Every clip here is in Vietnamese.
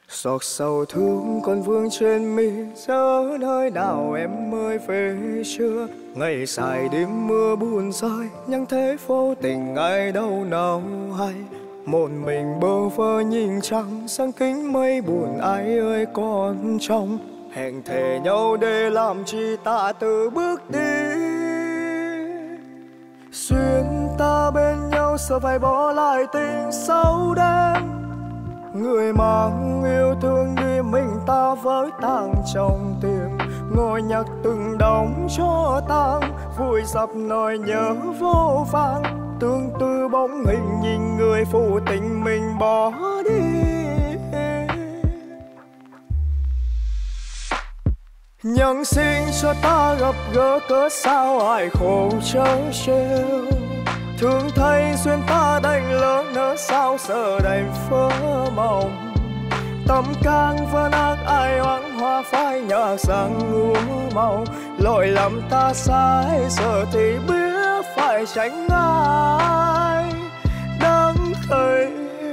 Giọt sầu thương còn vương trên mi, giờ nơi nào em mới về chưa? Ngày dài đêm mưa buồn rơi, nhưng thế vô tình ai đâu nào hay. Một mình bơ vơ nhìn trăng, sang kính mây buồn ai ơi còn trong. Hẹn thề nhau để làm chi ta từ bước đi. Duyên ta bên nhau sợ phải bỏ lại tình sâu đen. Người mang yêu thương đi mình ta với tang trong tim. Ngồi nhắc từng đống cho tang, vùi dập nỗi nhớ vô vàn. Tương tư bóng hình nhìn người phụ tình mình bỏ đi. Nhân sinh cho ta gặp gỡ cớ sao ai khổ chớ trêu. Thường thấy duyên ta đành lỡ nỡ sao giờ đành phớ mộng. Tâm can vẫn ác ai oán hoa phai nhờ rằng úa màu. Lỗi lầm ta sai giờ thì biết phải tránh ai đắng cay.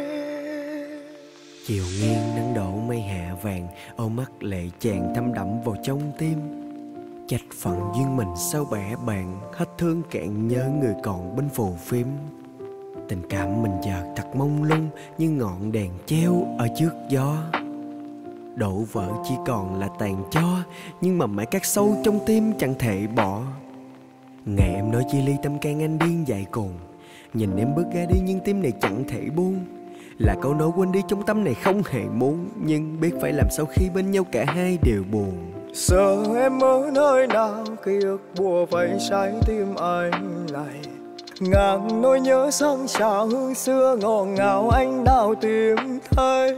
Chiều nghiêng nắng đổ mây hạ vàng, ôm mắt lệ chàng thâm đậm vào trong tim. Trách phận duyên mình sao bẻ bàng, hết thương cạn nhớ người còn bên phù phim. Tình cảm mình giờ thật mông lung như ngọn đèn treo ở trước gió. Đổ vỡ chỉ còn là tàn tro, nhưng mà mãi cắt sâu trong tim chẳng thể bỏ. Ngày em nói chia ly tâm can anh điên dại cuồng, nhìn em bước ra đi nhưng tim này chẳng thể buông. Là câu nói quên đi trong tâm này không hề muốn, nhưng biết phải làm sao khi bên nhau cả hai đều buồn. Giờ em ở nơi nào, ký ức bùa vây trái tim anh này. Ngàn nỗi nhớ dâng trào hương xưa ngọt ngào anh nào tìm thấy.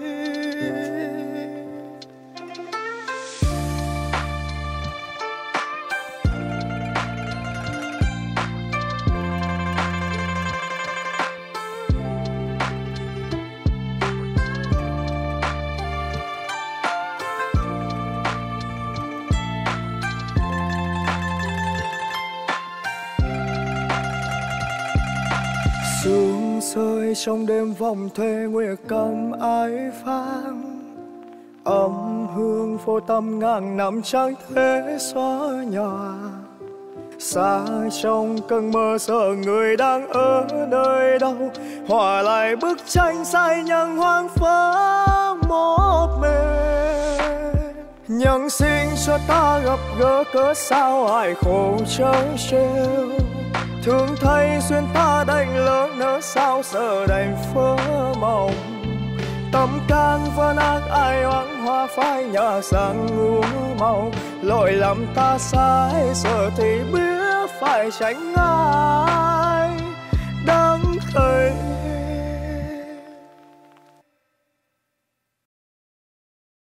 Sương rơi trong đêm vòng thuê nguyệt cầm ái vang. Âm hương vô tâm ngàn năm chẳng thể xóa nhòa. Xa trong cơn mơ giờ người đang ở nơi đâu. Hòa lại bức tranh say nhưng hoang phớ một mình. Nhân sinh cho ta gặp gỡ cớ sao ai khổ chớ trêu. Thường thấy duyên ta đành lỡ nỡ sao giờ đành phớ mộng. Tâm can vẫn ác ai oán hoa phai nhờ rằng úa màu. Lỗi lầm ta sai giờ thì biết phải tránh ai